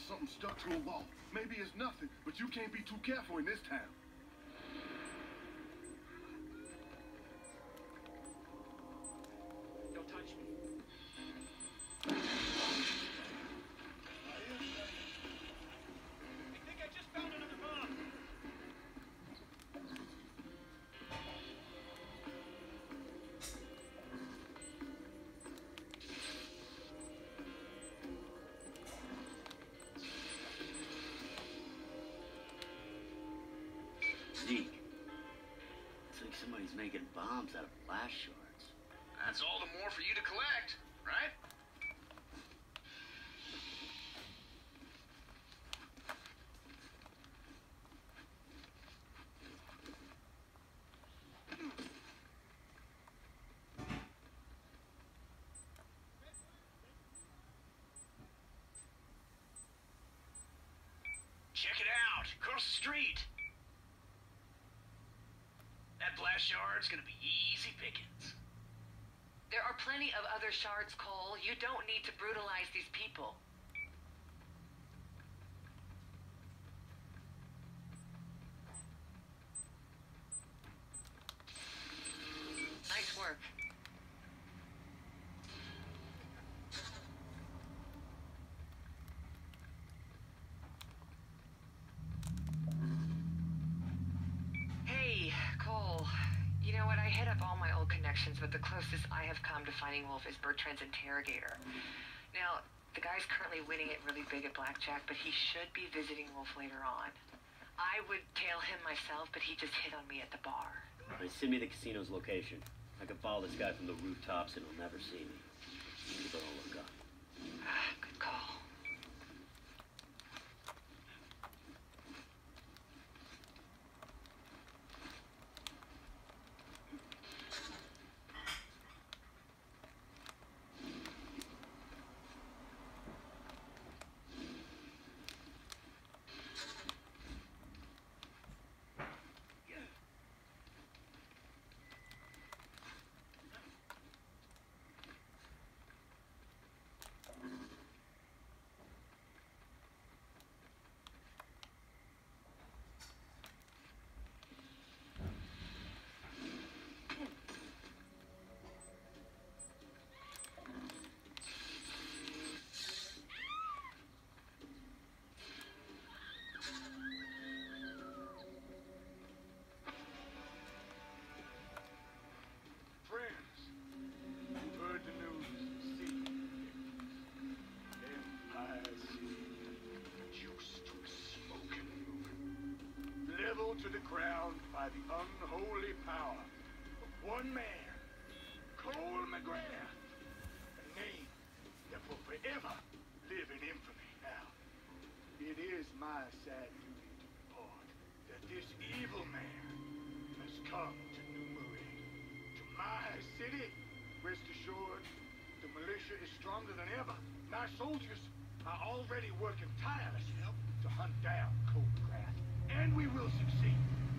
something stuck to a wall. Maybe it's nothing, but you can't be too careful in this town. Don't touch me. I think I just found another bomb. Zeke. It's like somebody's making bombs out of blast shards. That's all the more for you to collect, right? Check it out, across the street. That blast shard's gonna be easy pickings. There are plenty of other shards, Cole. You don't need to brutalize these people. Nice work. Hey, Cole. You know what? I hit up all my old connections, but the closest I have come to finding Wolf is Bertrand's interrogator. Now, the guy's currently winning it really big at blackjack, but he should be visiting Wolf later on. I would tail him myself, but he just hit on me at the bar. Right, send me the casino's location. I can follow this guy from the rooftops and he'll never see me. Keep it all look up. Good call. To the ground by the unholy power of one man, Cole McGrath, a name that will forever live in infamy. Now, it is my sad duty to report that this evil man has come to New Marie, to my city. Rest assured, the militia is stronger than ever. My soldiers are already working tirelessly to hunt down Cole McGrath. And we will succeed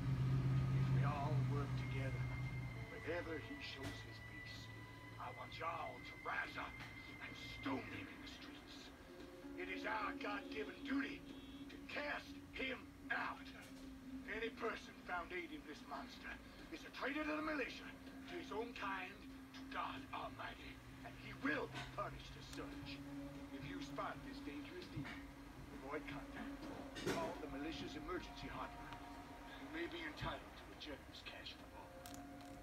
if we all work together. Wherever he shows his peace, I want y'all to rise up and stone him in the streets. It is our God-given duty to cast him out. Any person found aiding this monster is a traitor to the militia, to his own kind, to God Almighty, and he will be punished as such. If you spot this dangerous demon, avoid contact. Call the militia's emergency hotline. You may be entitled to a generous cash reward.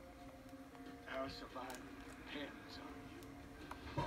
Our survival depends on you.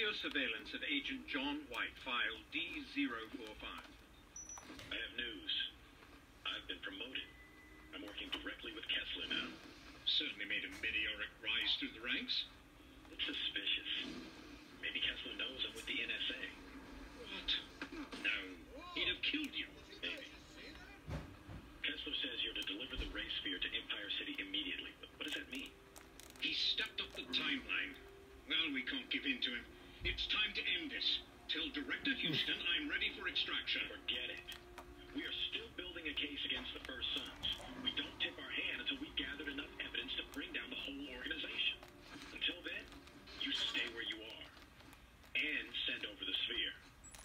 Stereo surveillance of Agent John White, file D045. I have news. I've been promoted. I'm working directly with Kessler now. Certainly made a meteoric rise through the ranks. It's suspicious. Maybe Kessler knows I'm with the NSA. What? No. He'd have killed you. Maybe. Kessler says you're to deliver the Ray Sphere to Empire City immediately. What does that mean? He stepped up the timeline. Well, we can't give in to him. It's time to end this. Tell Director Houston I'm ready for extraction. Forget it. We are still building a case against the First Sons. We don't tip our hand until we've gathered enough evidence to bring down the whole organization. Until then, you stay where you are. And send over the sphere.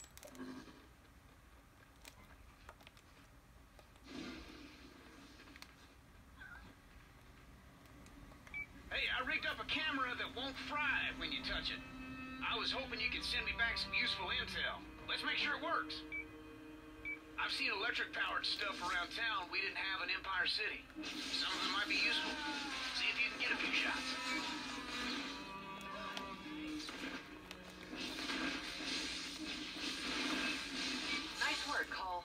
Hey, I rigged up a camera that won't fry when you touch it. I was hoping you could send me back some useful intel. Let's make sure it works. I've seen electric-powered stuff around town we didn't have in Empire City. Some of them might be useful. See if you can get a few shots. Nice work, Cole.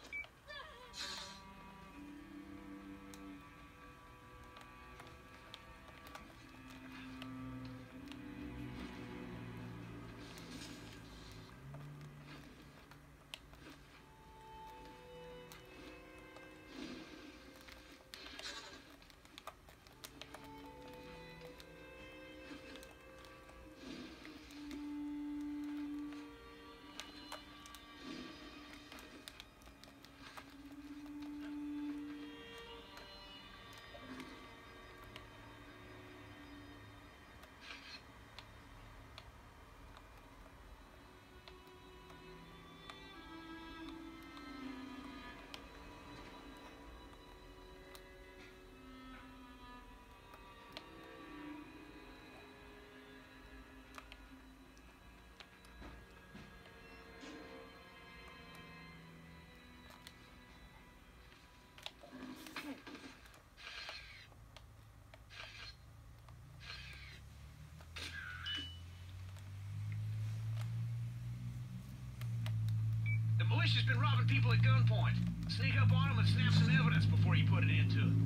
The militia's been robbing people at gunpoint. Sneak up on them and snap some evidence before you put an end to it.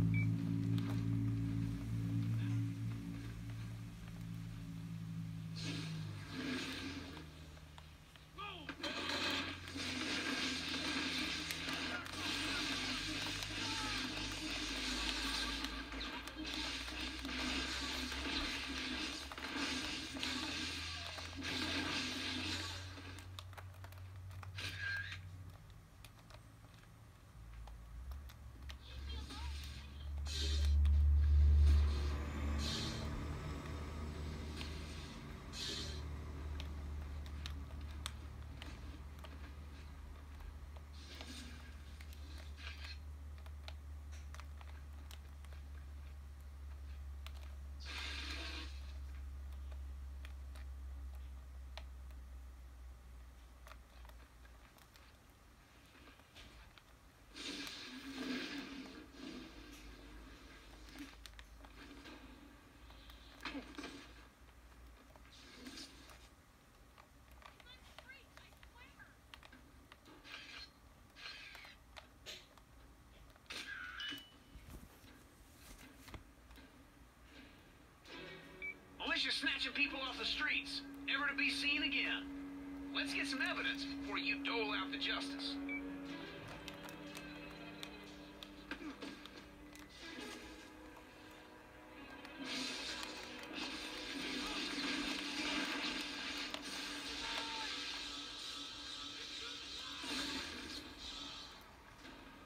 Militia's snatching people off the streets, never to be seen again. Let's get some evidence before you dole out the justice.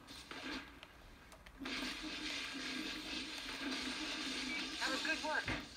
That was good work.